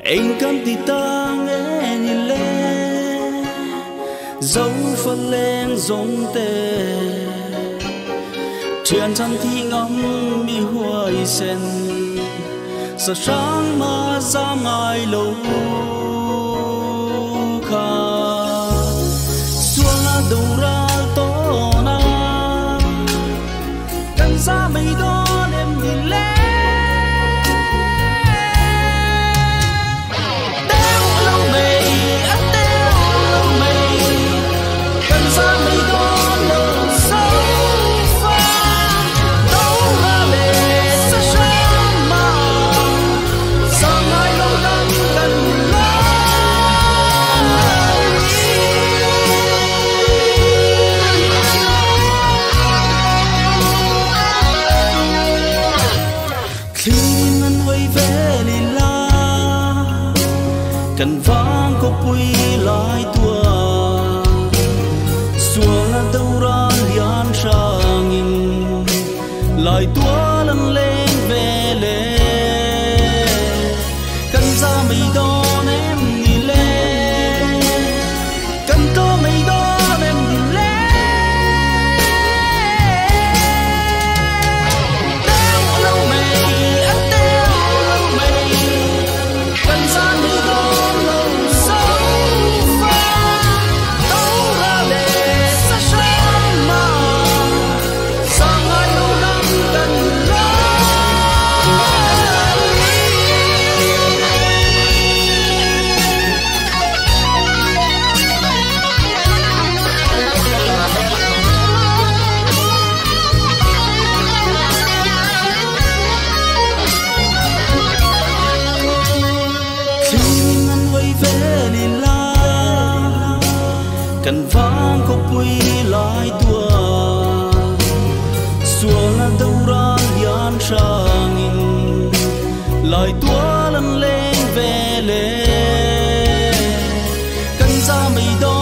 anh cầm thì ta nghe nhìn lên dấu phân lên giống tê chuyện chẳng thì ngắm mi hoài sen sợ sáng mà ra mai lâu khá xuống đầu ra to na cần ra mấy đó em nhìn lên cần vang có quy lại tua xuống đâu ra lian sang in lại tua lần lên về lệ cần ra mây đón em đi lên cần có mây đón em đi lên đeo lâu mây ắt đeo lâu mây cần ra mây đón cần vang có quy lại tua xuống đâu ra lian sang in lại tua lần lên về lệ cần ra mây đó